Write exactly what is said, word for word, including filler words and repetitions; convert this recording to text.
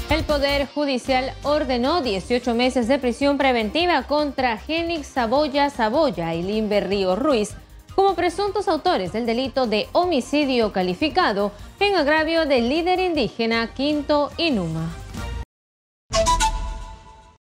El Poder Judicial ordenó dieciocho meses de prisión preventiva contra Génix Saboya Saboya y Limber Río Ruiz como presuntos autores del delito de homicidio calificado en agravio del líder indígena Quinto Inuma.